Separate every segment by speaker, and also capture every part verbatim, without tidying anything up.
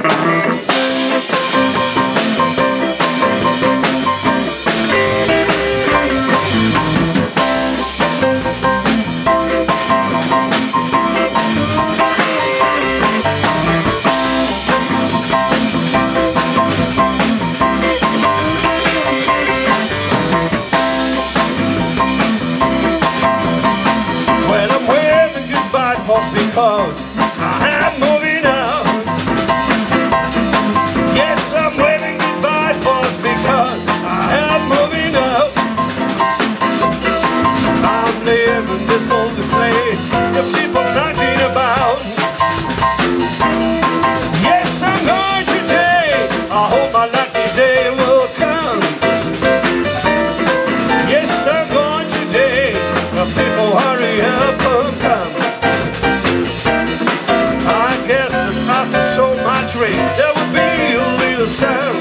Speaker 1: Because I am moving out. Yes, I'm waving goodbye, folks, because I am moving out. I'm leaving this lonely place that people are knocking about. Yes, I'm going today. I hope my lucky day will come. Yes, I'm going today. The people hurry up and come. There would be a little sound.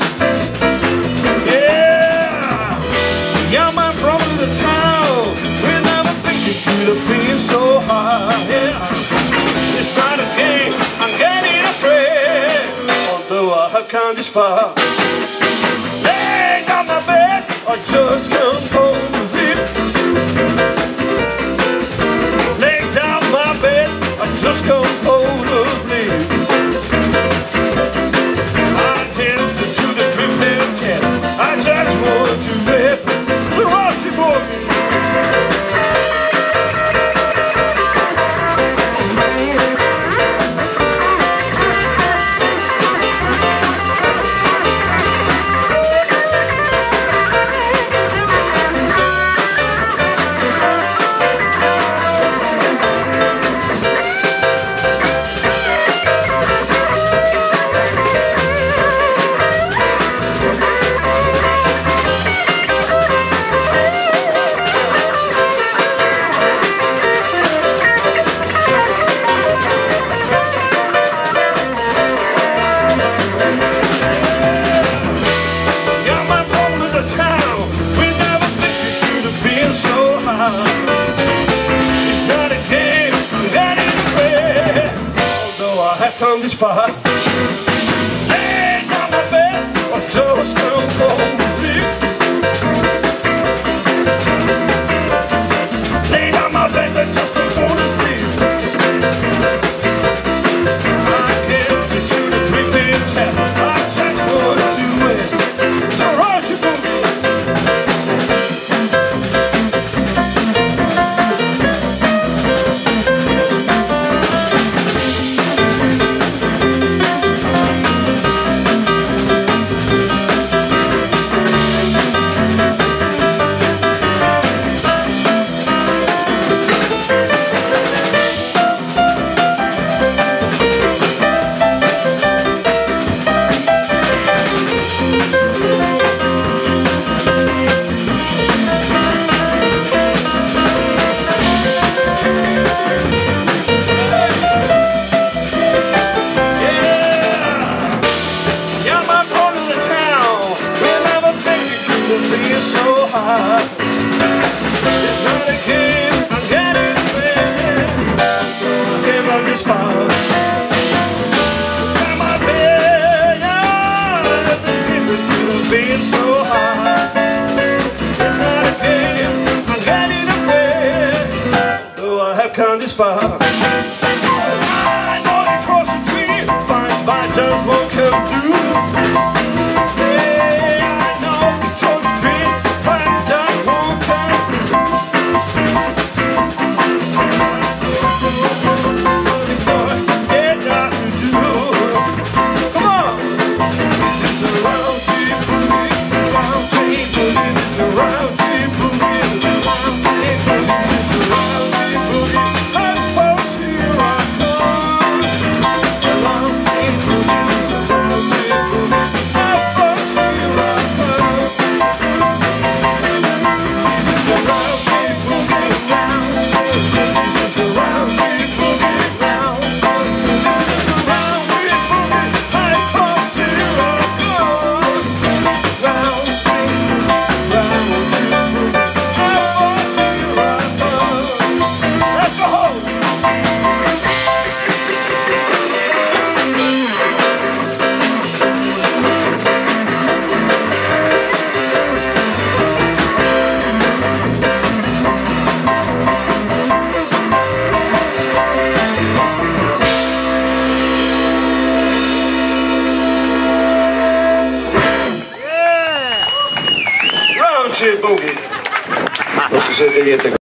Speaker 1: Yeah, young man from the town, we never think it could have been so hard. Yeah, it's not a game, I'm getting afraid, although I have come this far. Laying on my bed, I just can't go to sleep. Laying down my bed, I just can't go to sleep. I just want to live the Rocky Boogie. It's not a game, I'm getting afraid, although I have come this far. Laying on my bed, I just can't go to sleep. Laying on my bed, I just can't go to sleep. I get to the creeping tap, I just want to win. So rock your boogie. So hard. It's not a game, I'm getting afraid, I came out this far. Come on, baby, it's being so hard. It's not a game, I'm getting afraid, though I have come this far. I know you cross the tree, fine, but just won't come through. Round
Speaker 2: No si sente niente.